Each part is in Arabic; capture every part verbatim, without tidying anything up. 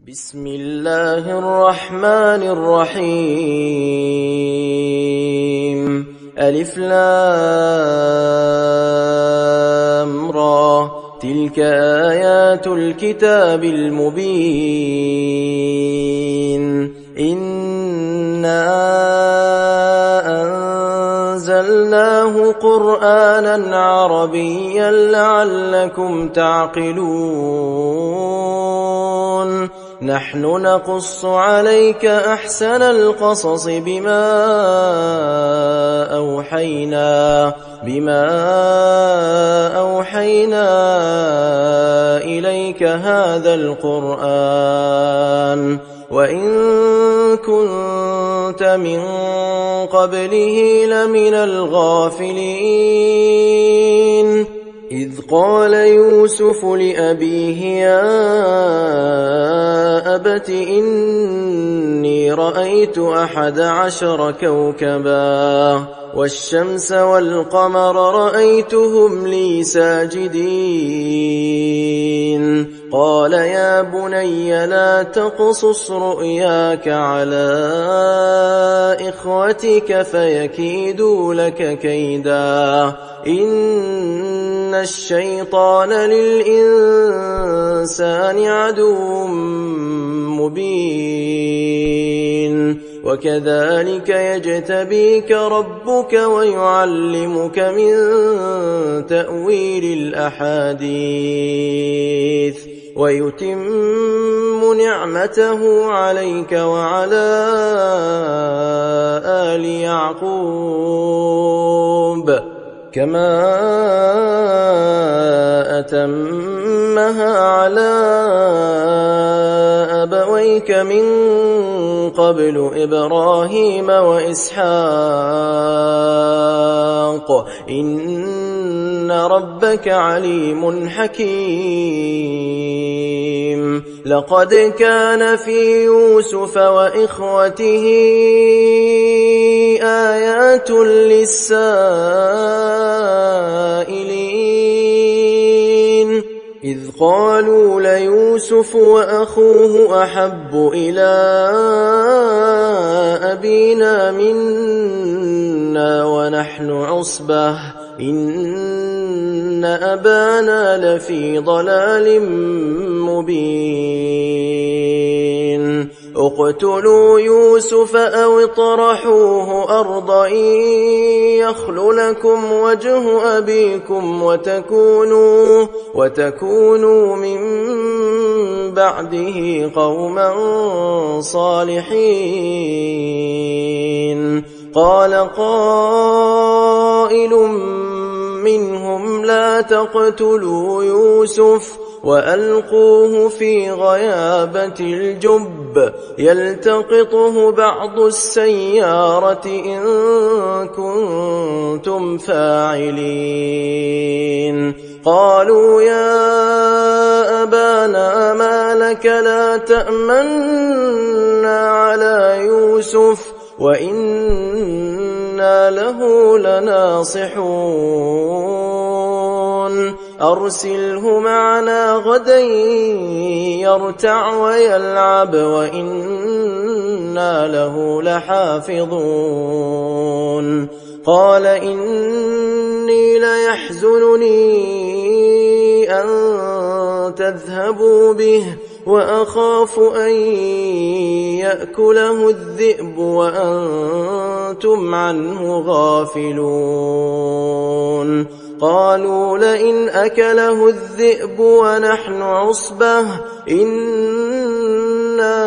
بسم الله الرحمن الرحيم. ألف لام را، تلك آيات الكتاب المبين. إنا أنزلناه قرآنا عربيا لعلكم تعقلون. نحن نقص عليك أحسن القصص بما أوحينا بما أوحينا إليك هذا القرآن وإن كنت من قبله لمن الغافلين. إذ قال يوسف لأبيه يا أبت إني رأيت أحد عشر كوكبا والشمس والقمر رأيتهم لي ساجدين. قال يا بني لا تقصص رؤياك على إخوتك فيكيدوا لك كيدا إن الشيطان للإنسان عدو مبين. وكذلك يجتبيك ربك ويعلمك من تأويل الأحاديث ويتم نعمته عليك وعلى آل يعقوب كما أتمها على أبويك من قبل إبراهيم وإسحاق إن ربك عليم حكيم. لقد كان في يوسف وإخوته آيات للسائلين إذ قالوا ليوسف وأخوه أحب إلى أبينا منا ونحن عصبة إن أبانا لفي ضلال مبين. اقتلوا يوسف أو اطرحوه أرضا يخل لكم وجه أبيكم وتكونوا, وتكونوا من بعده قوما صالحين. قال قائل منهم لا تقتلوا يوسف وألقوه في غيابة الجب يلتقطه بعض السيارة إن كنتم فاعلين. قالوا يا أبانا ما لك لا تأمنا على يوسف وإنا له لناصحون. أرسله معنا غدا يرتع ويلعب وإنا له لحافظون. قال إني ليحزنني أن تذهبوا به وأخاف أن يأكله الذئب وأنتم عنه غافلون. قالوا لئن أكله الذئب ونحن عصبة إنا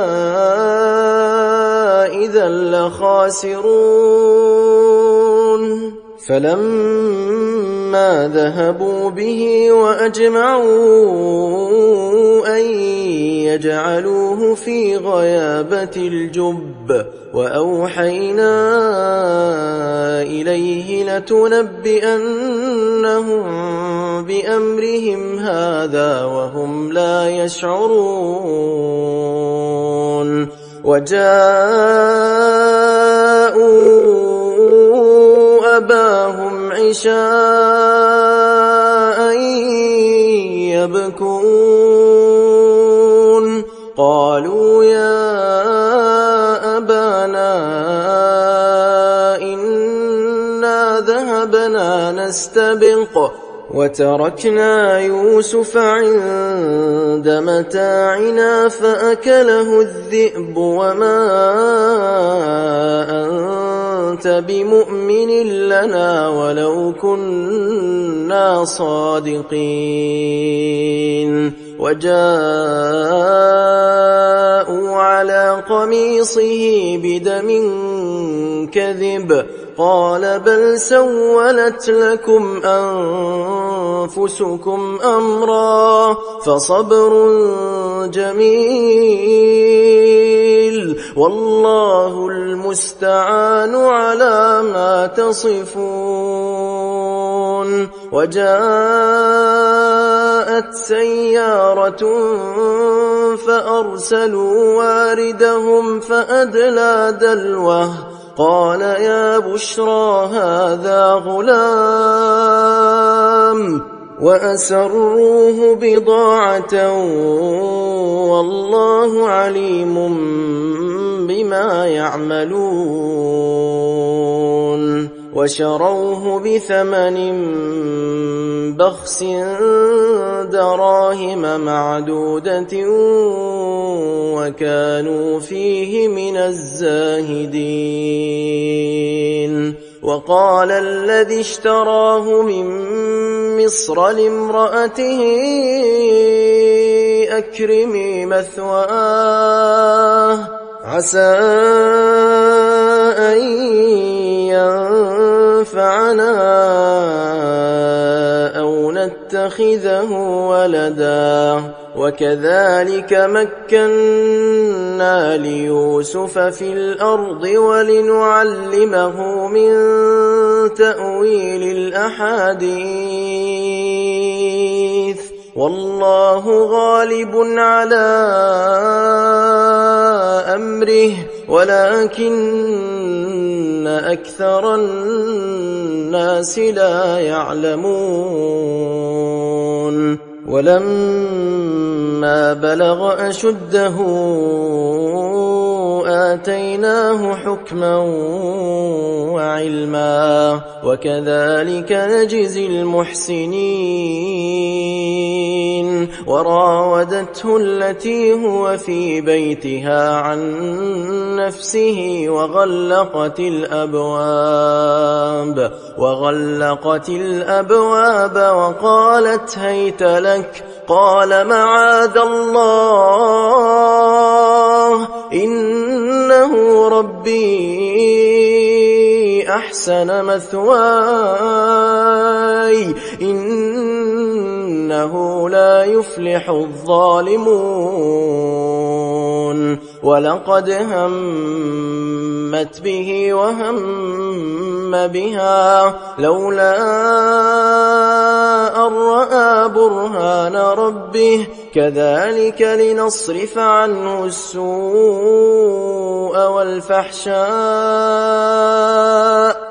إذا لخاسرون. فلما ذهبوا به وأجمعوا أن يجعلوه في غيابة الجب وأوحينا إليه لتنبئنهم بأمرهم هذا وهم لا يشعرون. وجاءوا أباهم عشاء يبكون قالوا يا أبانا إنا ذهبنا نستبق وتركنا يوسف عند متاعنا فأكله الذئب وما أنت بمؤمن لنا ولو كنا صادقين وجاءوا على قميصه بدم كذب قال بل سولت لكم أنفسكم أمرا فصبر جميل والله المستعان على ما تصفون. وجاءت سيارة فأرسلوا واردهم فأدلى دلوه قال يا بشرى هذا غلام وأسروه بضاعة والله عليم بما يعملون. وشروه بثمن بخس دراهم معدودة وكانوا فيه من الزاهدين. وقال الذي اشتراه من مصر لامرأته أكرمي مثواه عسى أن ينفعنا أو نتخذه ولدا وكذلك مكنا ليوسف في الأرض ولنعلمه من تأويل الأحاديث والله غالب على أمره ولكن أكثر الناس لا يعلمون. ولما بلغ أشده آتيناه حكما وعلما وكذلك نجزي المحسنين. وراودته التي هو في بيتها عن نفسه وغلقت الأبواب وغلقت الأبواب وقالت هيت لك قال معاذ الله إنه ربي أحسن مثواي إنه لا يفلح الظالمون. ولقد همت به وهم بها لولا أن رأى برهان ربه كذلك لنصرف عنه السوء والفحشاء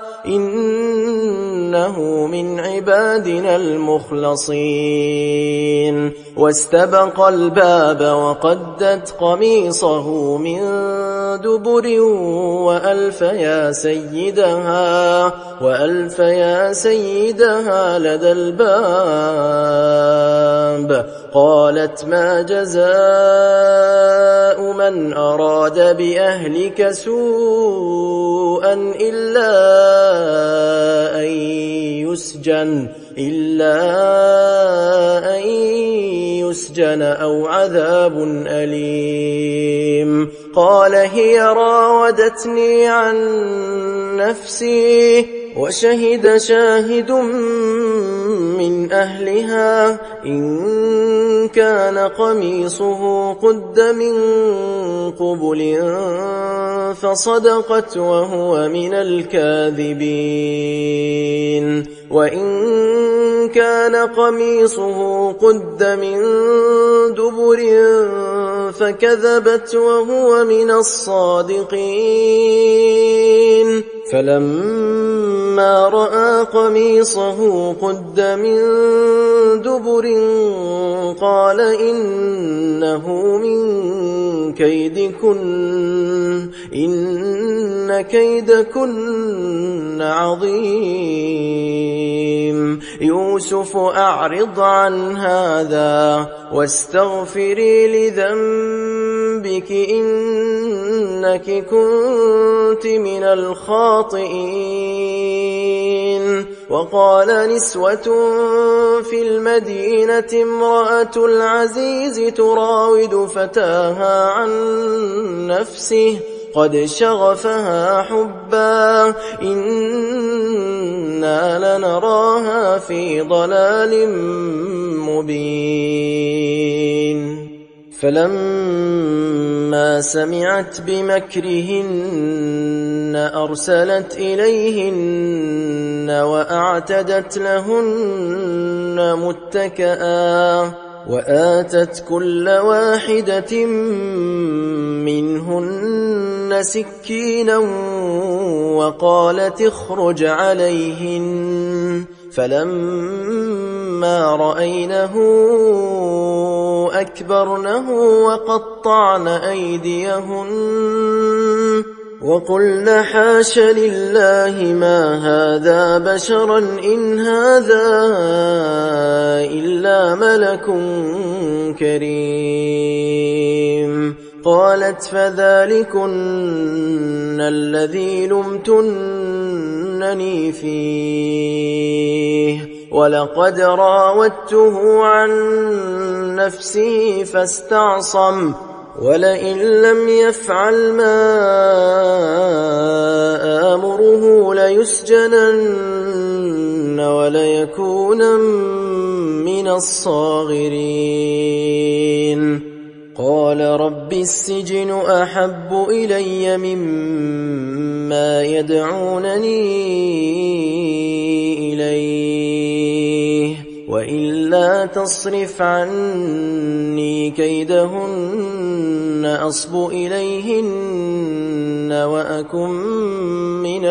إنه من عبادنا المخلصين. واستبق الباب وقدت قميصه من دبر وألف يا سيدها وألف يا سيدها لدى الباب قالت ما جزاء من أراد بأهلك سوءا إلا أن يسجن إلا أن يسجن أو عذاب أليم. قال هي راودتني عن نفسي وشهد شاهد من أهلها إن كان قميصه قد من قبل فصدقت وهو من الكاذبين وإن كان قميصه قد من دبر فكذبت وهو من الصادقين. فلما رأى قميصه قد من دبر قال إنه من كيدكن إن كيدكن عظيم يوسف أعرض عن هذا واستغفري لذنبك إنك كنت من الخاطئين وقال نسوة في المدينة امرأة العزيز تراود فتاها عن نفسه قد شغفها حبا إنا لنراها في ضلال مبين فلما سمعت بمكرهن أرسلت إليهن وأعتدت لهن متكئا وآتت كل واحدة منهن سكينا وقالت اخرج عليهن فلما رأينه أكبرنه وقطعن أيديهن وقلن حاش لله ما هذا بشرا إن هذا إلا ملك كريم قالت فذلكن الذي لمتنني فيه ولقد راودته عن نفسه فاستعصم ولئن لم يفعل ما آمره ليسجنن وليكون من الصاغرين قال رب السجن أحب إلي مما يدعونني إليه وإلا تصرف عني كيدهن أصب إليهن وأكن من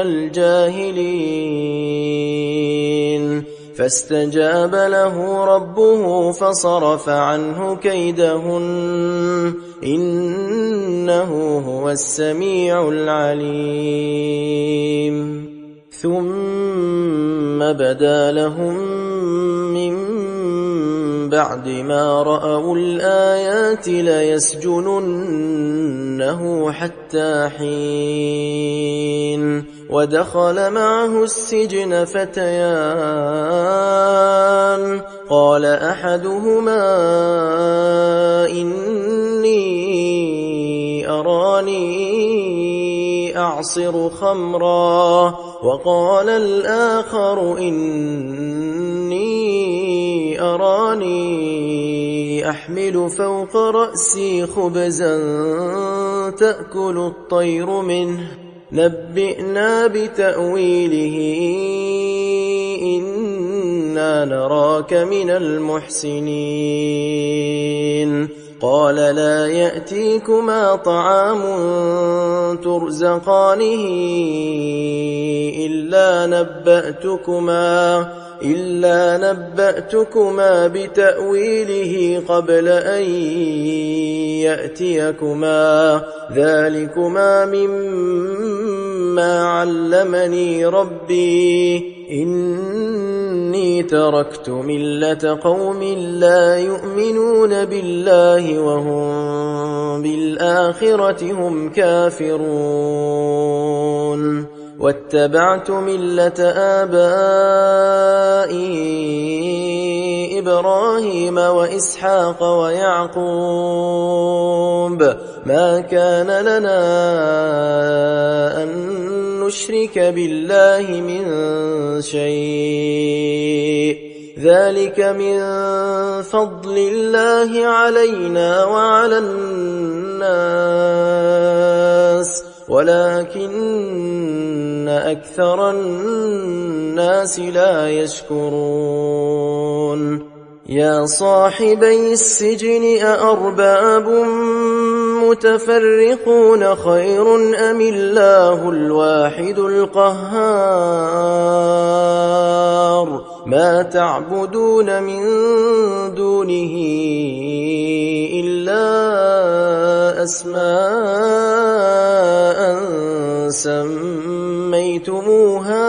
الجاهلين فاستجاب له ربه فصرف عنه كيدهن إنه هو السميع العليم ثم بدا لهم من بعد ما رأوا الآيات ليسجننه حتى حين ودخل معه السجن فتيان قال أحدهما إني أراني أعصر خمرا وقال الآخر إني أراني أحمل فوق رأسي خبزا تأكل الطير منه نبئنا بتأويله إنا نراك من المحسنين قال لا يأتيكما طعام ترزقانه إلا نبأتكما إلا نبأتكما بتأويله قبل أن يأتيكما ذلكما مما علمني ربي إني تركت ملة قوم لا يؤمنون بالله وهم بالآخرة هم كافرون واتبعت ملة آبائي إبراهيم وإسحاق ويعقوب ما كان لنا أن نشرك بالله من شيء ذلك من فضل الله علينا وعلى الناس ولكن أكثر الناس لا يشكرون يا صاحبي السجن أأرباب متفرقون خير أم الله الواحد القهار ما تعبدون من دونه إلا أسماء سميتموها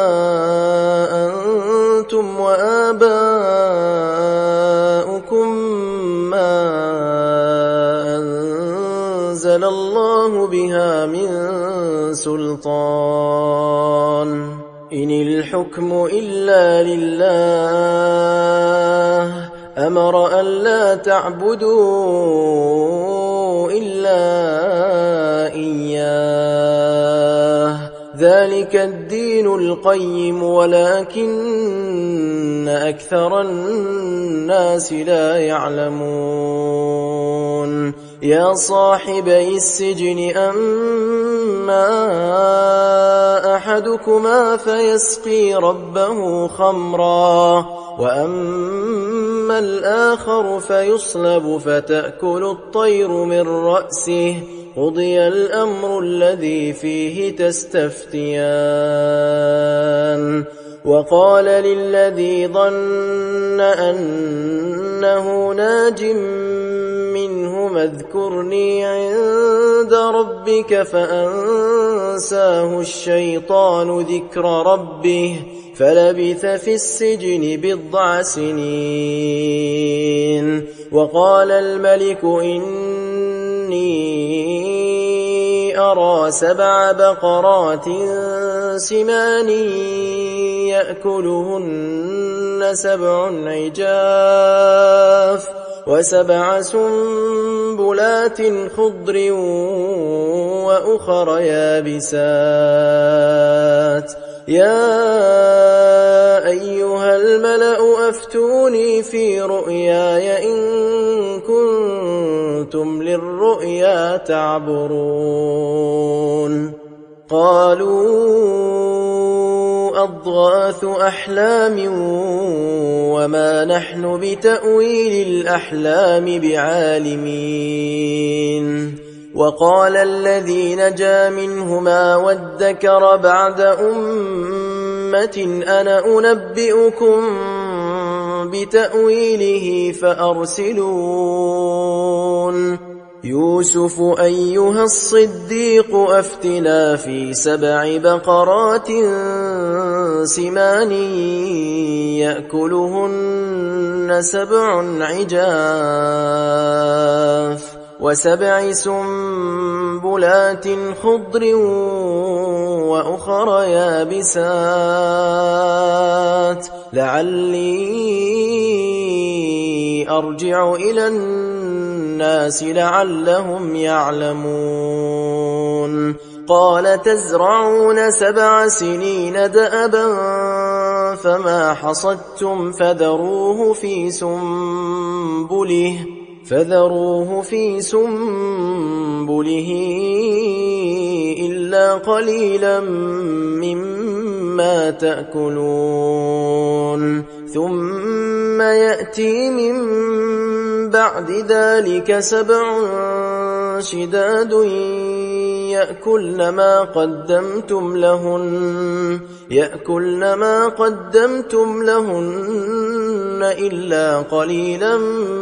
أنتم وآباؤكم ما أنزل الله بها من سلطان إن الحكم إلا لله أمر أن لا تعبدوا إلا إياه ذلك الدين القيم ولكن أكثر الناس لا يعلمون يا صاحبي السجن أما أحدكما فيسقي ربه خمرا وأما الآخر فيصلب فتأكل الطير من رأسه قضي الأمر الذي فيه تستفتيان وقال للذي ظن أنه ناج منهما اذكرني عند ربك فأنساه الشيطان ذكر ربه فلبث في السجن بضع سنين وقال الملك إني أرى سبع بقرات سمان يأكلهن سبع عجاف وسبع سنبلات خضر وأخر يابسات يا أيها الملأ أفتوني في رؤياي إن كنتم للرؤيا تعبرون قالوا أضغاث أحلام وما نحن بتأويل الأحلام بعالمين وقال الذي نجا منهما وادكر بعد أمة أنا أنبئكم بتأويله فأرسلون يوسف أيها الصديق أفتنا في سبع بقرات سمان يأكلهن سبع عجاف وسبع سنبلات خضر وأخر يابسات لعلي أرجع إلى الناس لعلهم يعلمون قال تزرعون سبع سنين دأبا فما حصدتم فذروه في سنبله فذروه في سنبله إلا قليلا مما تأكلون ثم يأتي من بعد ذلك سبع شداد يأكلن ما قدمتم لهن يأكلن ما قدمتم لهن إلا قليلا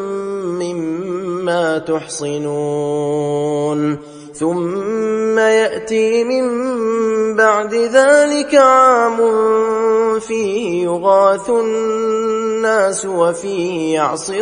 مما تحصنون ثم يأتي من بعد ذلك عام فيه يغاث الناس وفيه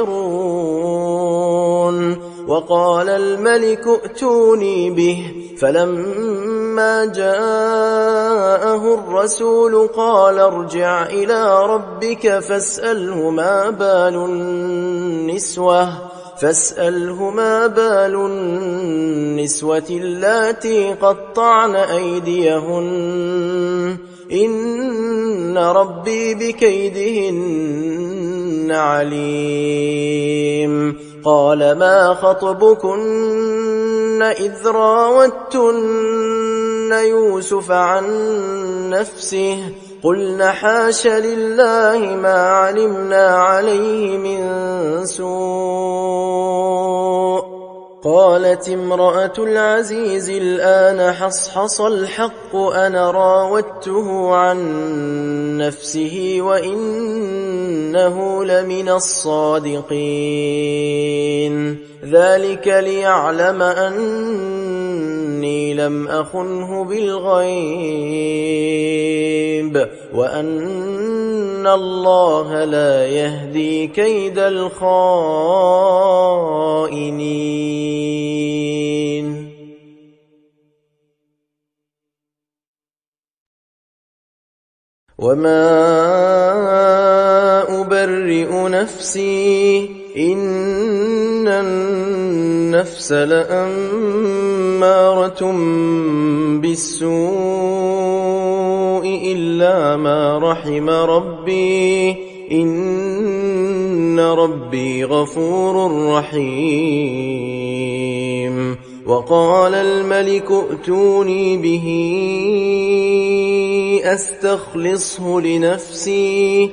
يعصرون وقال الملك ائتوني به فلما جاءه الرسول قال ارجع إلى ربك فاسأله ما بال النسوة فاسأله ما بال النسوة اللاتي قطعن أيديهن إن ربي بكيدهن عليم قال ما خطبكن إذ راوتن يوسف عن نفسه قلنا حاش لله ما علمنا عليه من سوء قالت امرأة العزيز الآن حصحص الحق أنا راودته عن نفسه وإنه لمن الصادقين ذلك ليعلم أني لم أخنه بالغيب وأن الله لا يهدي كيد الخائنين. وما أبرئ نفسي إن النفس لأمارة بالسوء إلا ما رحم ربي إن ربي غفور رحيم. وقال الملك ائتوني به أستخلصه لنفسي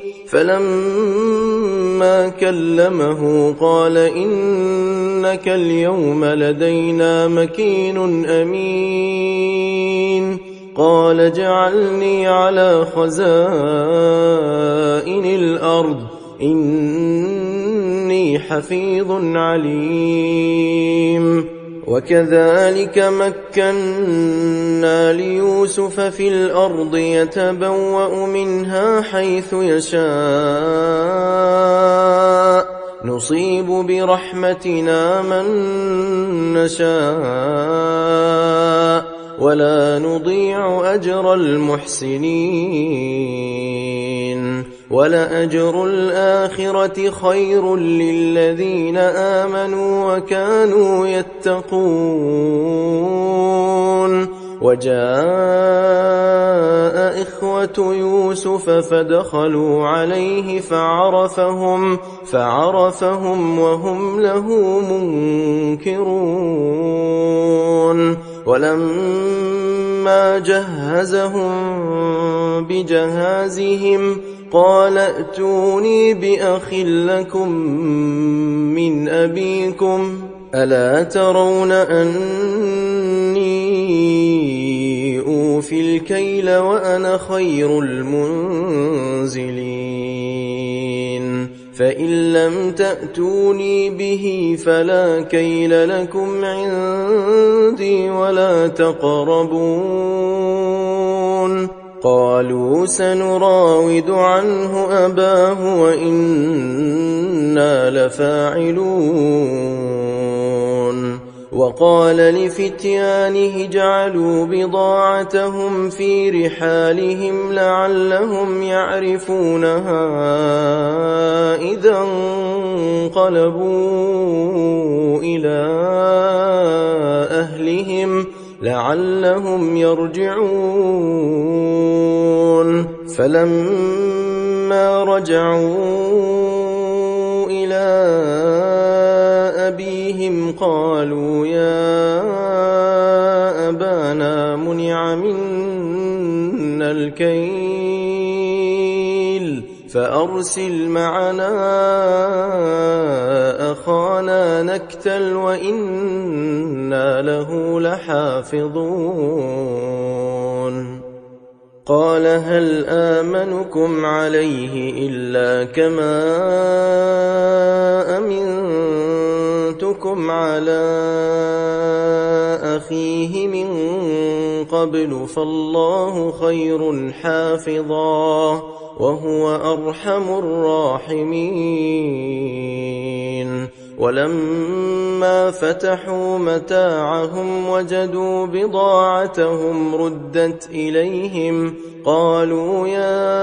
فلما كلمه قال إنك اليوم لدينا مكين أمين. قال اجعلني على خزائن الأرض إني حفيظ عليم. وكذلك مكنا ليوسف في الأرض يتبوأ منها حيث يشاء نصيب برحمتنا من نشاء ولا نضيع أجر المحسنين. ولأجر الآخرة خير للذين آمنوا وكانوا يتقون. وجاء إخوة يوسف فدخلوا عليه فعرفهم فعرفهم وهم له منكرون. ولما جهزهم بجهازهم قال ائتوني بأخ لكم من أبيكم ألا ترون أني أوفي الكيل وأنا خير المنزلين فإن لم تأتوني به فلا كيل لكم عندي ولا تقربون. قالوا سنراود عنه أباه وإنا لفاعلون. وقال لفتيانه اجعلوا بضاعتهم في رحالهم لعلهم يعرفونها إذا انقلبوا إلى أهلهم لعلهم يرجعون. فلما رجعوا إلى أبيهم قالوا يا أبانا منع منا الكيل فأرسل معنا أخانا نكتل وإنا له لحافظون. قال هل آمنكم عليه إلا كما أمنتكم على أخيه من قبل فالله خير حافظا وهو أرحم الراحمين. ولما فتحوا متاعهم وجدوا بضاعتهم ردت إليهم قالوا يا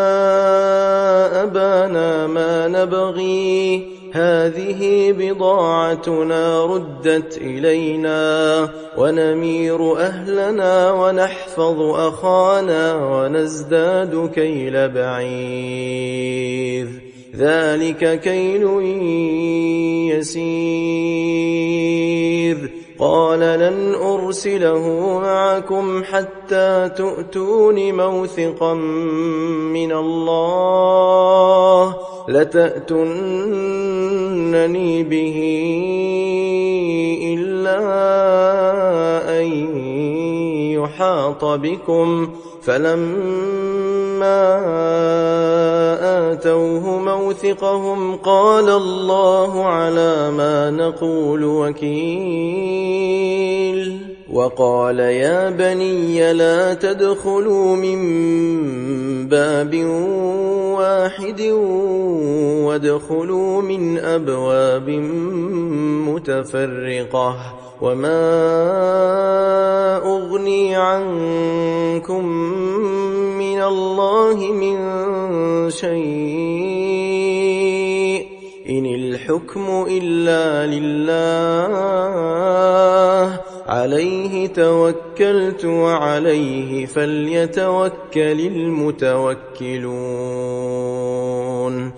أبانا ما نبغي هذه بضاعتنا ردت إلينا ونمير أهلنا ونحفظ أخانا ونزداد كيل بعير ذلك كيل يسير. قال لن أرسله معكم حتى تؤتون موثقا من الله لتأتونني به إلا أن يحاط بكم فلما آتوه موثقهم قال الله على ما نقول وكيل وقال يا بني لا تدخلوا من باب واحد وادخلوا من أبواب متفرقة وما أغني عنكم من الله من شيء إن الحكم إلا لله عليه توكلت وعليه فليتوكل المتوكلون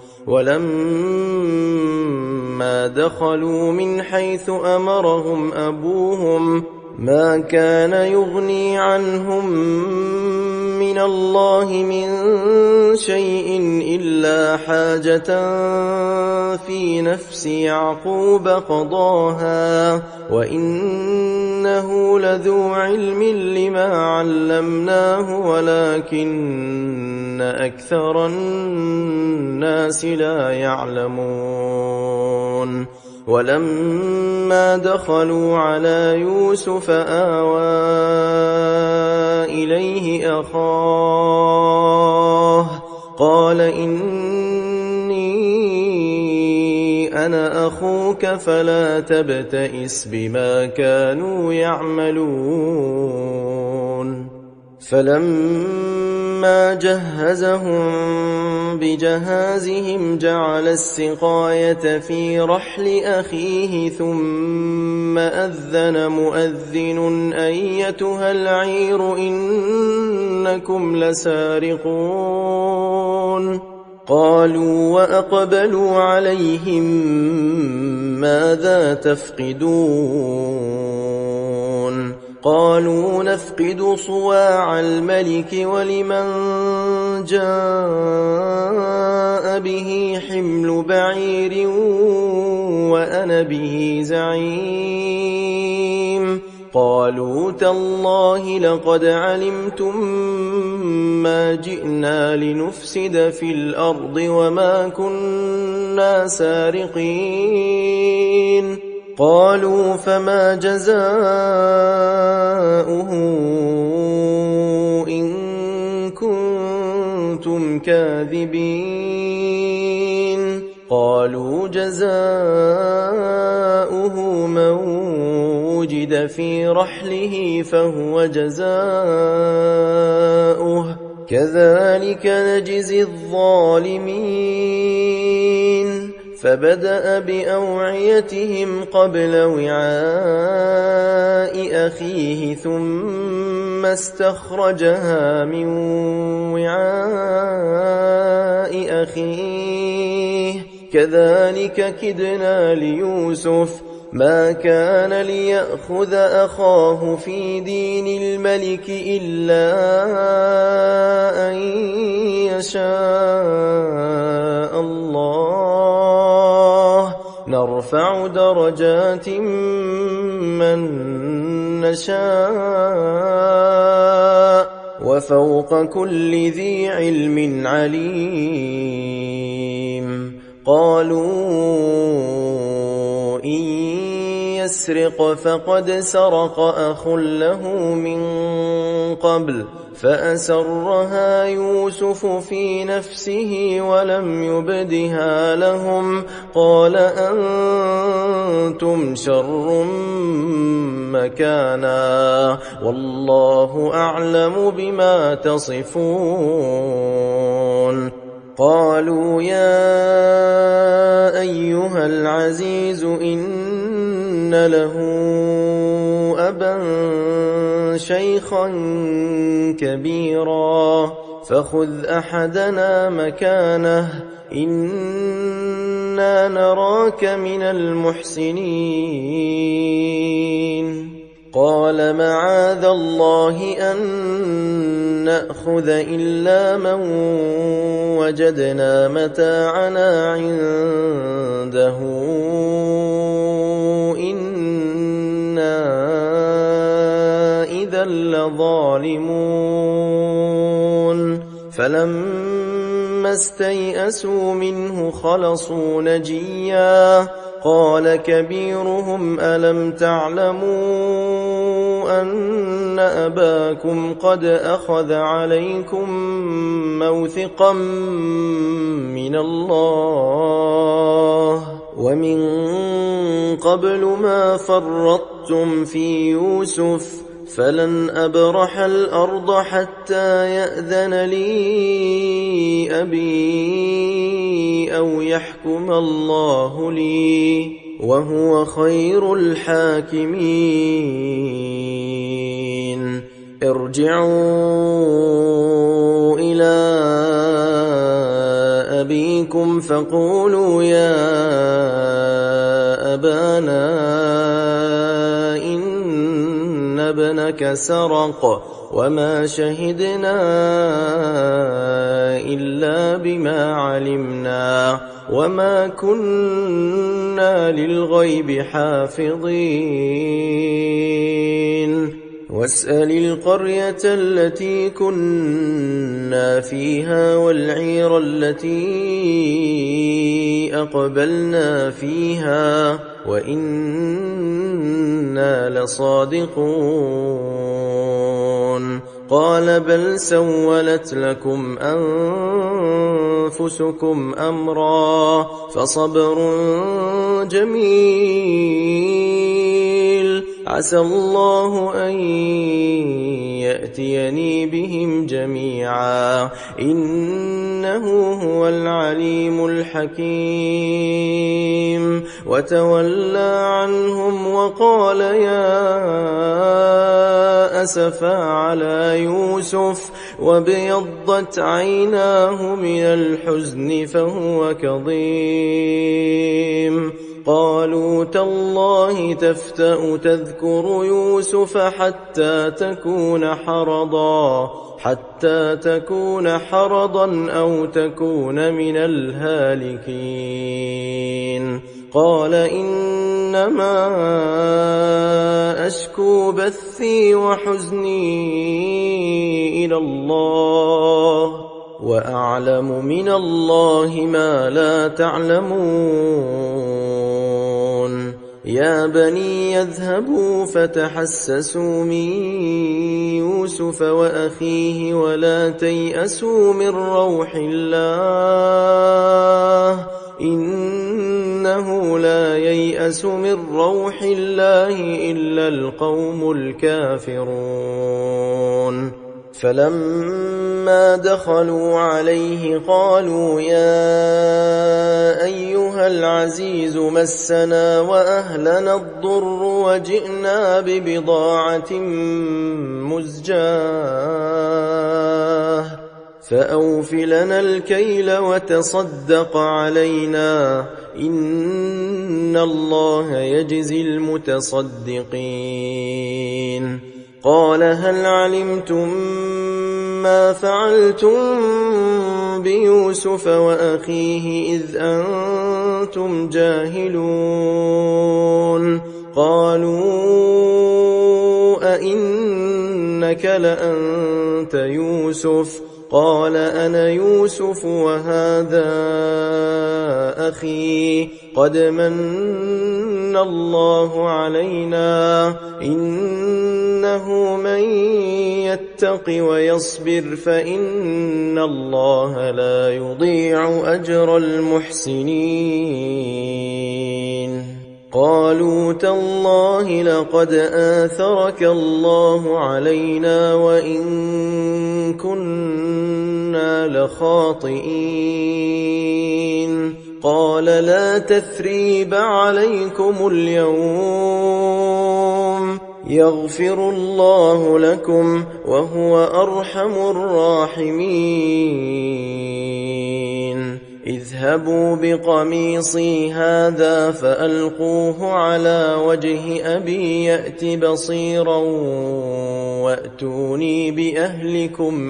ولما دخلوا من حيث أمرهم أبوهم ما كان يغني عنهم من الله من شيء إلا حاجة في نفس يعقوب قضاها وإنه لذو علم لما علمناه ولكن أكثر الناس لا يعلمون ولما دخلوا على يوسف آوى إليه أخاه قال إني أنا أخوك فلا تبتئس بما كانوا يعملون فلما جهزهم بجهازهم جعل السقاية في رحل أخيه ثم أذن مؤذن أيتها العير إنكم لسارقون قالوا وأقبلوا عليهم ماذا تفقدون قالوا نفقد صواع الملك ولمن جاء به حمل بعير وأنا به زعيم قالوا تالله لقد علمتم ما جئنا لنفسد في الأرض وما كنا سارقين قالوا فما جزاؤه إن كنتم كاذبين قالوا جزاؤه من وجد في رحله فهو جزاؤه كذلك نجزي الظالمين فبدأ بأوعيتهم قبل وعاء أخيه ثم استخرجها من وعاء أخيه كذلك كدنا ليوسف ما كان ليأخذ أخاه في دين الملك إلا أن يشاء الله نرفع درجات من نشاء وفوق كل ذي علم عليم قالوا إن يسرق فقد سرق أخ له من قبل فأسرها يوسف في نفسه ولم يبدها لهم قال أنتم شر مكانا والله أعلم بما تصفون قالوا يا أيها العزيز إن له أبا شيخا كبيرا فخذ أحدنا مكانه إنا إنا نراك من المحسنين قال معاذ الله أن نأخذ إلا من وجدنا متاعنا عنده إنا إذا لظالمون فلما استيئسوا منه خلصوا نجيا قال كبيرهم ألم تعلموا أن أباكم قد أخذ عليكم موثقا من الله ومن قبل ما فرطتم في يوسف فلن أبرح الأرض حتى يأذن لي أبي أو يحكم الله لي وهو خير الحاكمين ارجعوا إلى أبيكم فقولوا يا أبانا إن ابنك سرق وما شهدنا إلا بما علمنا وما كنا للغيب حافظين واسأل القرية التي كنا فيها والعير التي أقبلنا فيها وإنا لصادقون قال بل سولت لكم أنفسكم أمرا فصبر جميل عسى الله أن يأتيني بهم جميعا إنه هو العليم الحكيم وتولى عنهم وقال يا أسفا على يوسف وابيضت عيناه من الحزن فهو كظيم قالوا تالله تفتأ تذكر يوسف حتى تكون حرضا حتى تكون حرضا أو تكون من الهالكين قال إنما أشكو بثي وحزني إلى الله وأعلم من الله ما لا تعلمون يا بني يذهبوا فتحسسوا من يوسف وأخيه ولا تيأسوا من روح الله إنه لا ييأس من روح الله إلا القوم الكافرون فلما دخلوا عليه قالوا يا أيها العزيز مسنا وأهلنا الضر وجئنا ببضاعة مزجاة فأوف لنا الكيل وتصدق علينا إن الله يجزي المتصدقين قال هل علمتم ما فعلتم بيوسف وأخيه إذ أنتم جاهلون قالوا أئنك لأنت يوسف قال أنا يوسف وهذا أخي قد من الله علينا إنه من يتق ويصبر فإن الله لا يضيع أجر المحسنين قالوا تالله لقد آثرك الله علينا وإن كنا لخاطئين قال لا تثريب عليكم اليوم يغفر الله لكم وهو أرحم الراحمين اذهبوا بقميصي هذا فألقوه على وجه أبي يأت بصيرا وأتوني بأهلكم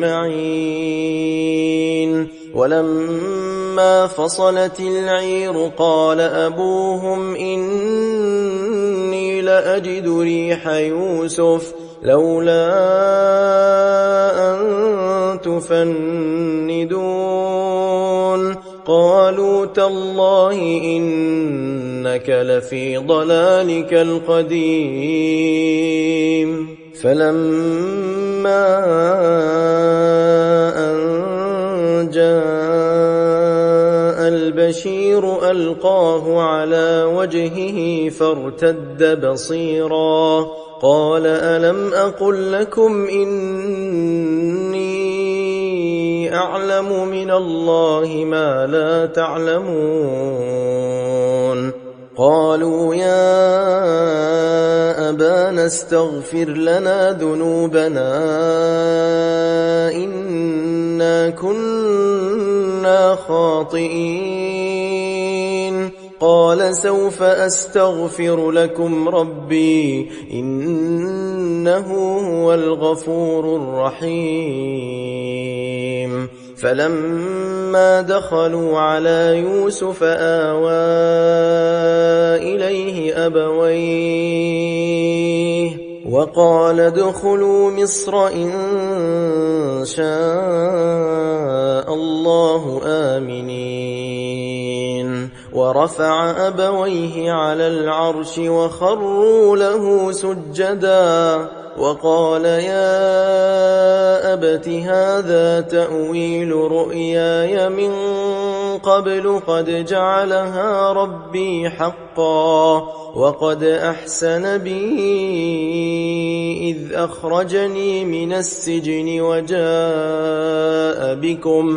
أجمعين. ولما فصلت العير قال أبوهم إني لأجد ريح يوسف لولا أن تفندون. قالوا تالله إنك لفي ضلالك القديم. فلما أن جاء البشير ألقاه على وجهه فارتد بصيرا قال ألم أقل لكم إني أعلم من الله ما لا تعلمون. قالوا يا أبانا استغفر لنا ذنوبنا إنا كنا خاطئين. قال سوف أستغفر لكم ربي إنه هو الغفور الرحيم. فلما دخلوا على يوسف آوى إليه أبويه وقال ادخلوا مصر إن شاء الله آمنين. ورفع أبويه على العرش وخروا له سجدا وقال يا أبت هذا تأويل رؤياي من قبل قد جعلها ربي حقا وقد أحسن بي إذ أخرجني من السجن وجاء بكم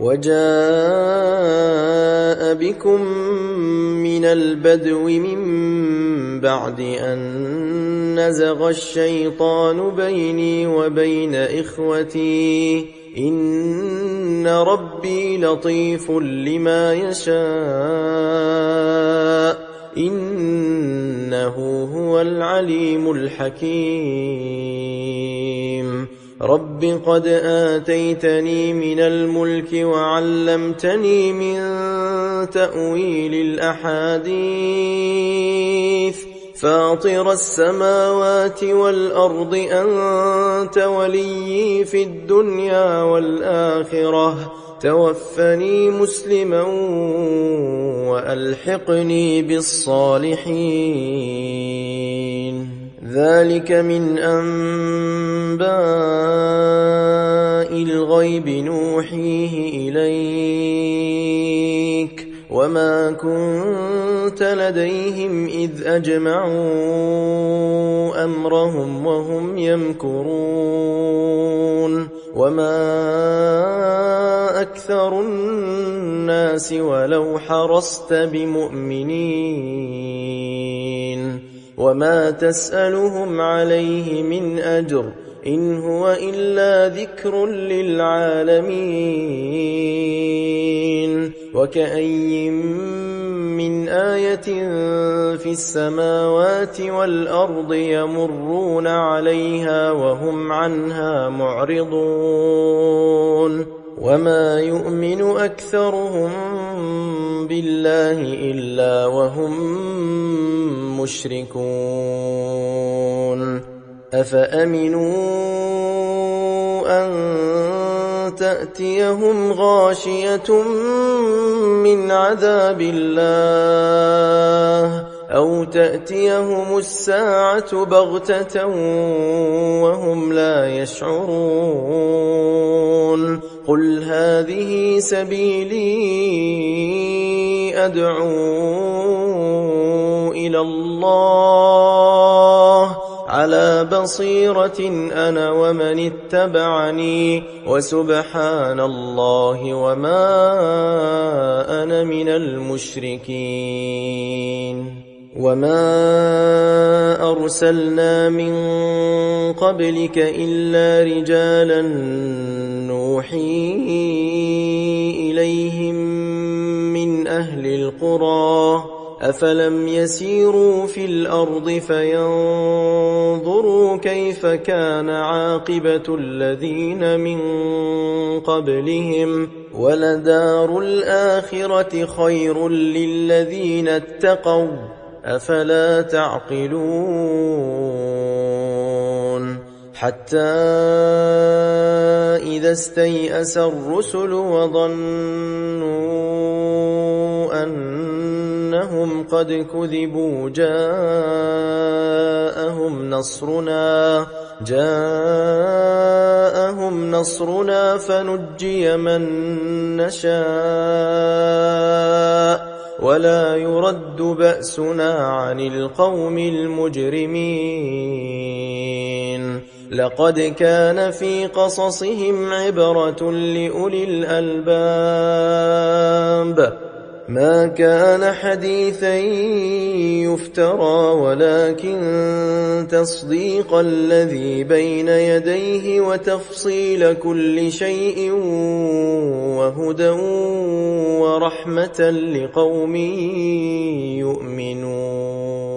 وجاء بكم من البدو من بعد أن نزغ الشيطان بيني وبين إخوتي إن ربي لطيف لما يشاء إنه هو العليم الحكيم. رب قد آتيتني من الملك وعلمتني من تأويل الأحاديث فاطر السماوات والأرض أنت وليي في الدنيا والآخرة توفني مسلما وألحقني بالصالحين. ذلك من أنباء الغيب نوحيه إليك وما كنت لديهم إذ أجمعوا أمرهم وهم يمكرون. وما أكثر الناس ولو حرصت بمؤمنين وما تسألهم عليه من أجر إن هو إلا ذكر للعالمين. وكأي من آية في السماوات والأرض يمرون عليها وهم عنها معرضون وما يؤمن أكثرهم بالله إلا وهم مشركون. أفأمنوا أن تأتيهم غاشية من عذاب الله أو تأتيهم الساعة بغتة وهم لا يشعرون. قل هذه سبيلي أدعو إلى الله على بصيرة أنا ومن اتبعني وسبحان الله وما أنا من المشركين. وما أرسلنا من قبلك إلا رجالا نوحي إليهم القرى أفلم يسيروا في الأرض فينظروا كيف كان عاقبة الذين من قبلهم ولدار الآخرة خير للذين اتقوا أفلا تعقلون حتى إذا استيأس الرسل وظنوا أنهم قد كذبوا جاءهم نصرنا جاءهم نصرنا فنجي من نشاء ولا يرد بأسنا عن القوم المجرمين لقد كان في قصصهم عبرة لأولي الألباب ما كان حديثا يفترى ولكن تصديق الذي بين يديه وتفصيل كل شيء وهدى ورحمة لقوم يؤمنون.